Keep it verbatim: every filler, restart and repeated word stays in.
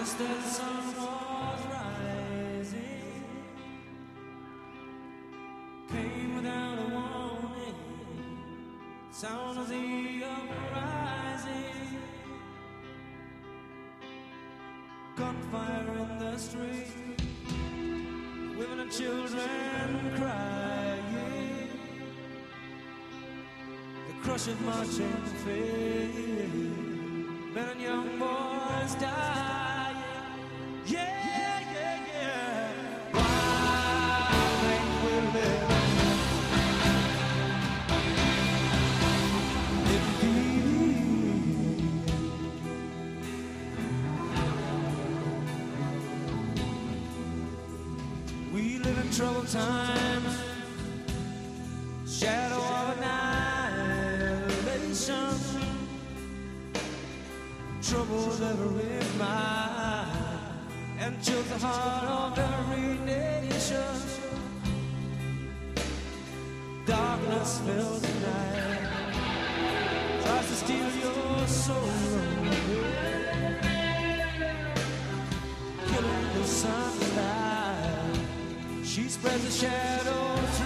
Just as the sun was rising, came without a warning, sound of the uprising, gunfire in the street, women and children crying, the crush of marching feet, men and young boys dying. Yeah, yeah, yeah. Why make we live? If we live in troubled times, shadow of annihilation, troubles every mind, and chills the heart of every nation. Darkness fills the night, tries to steal your soul away, killing the sunlight. She spreads a shadow through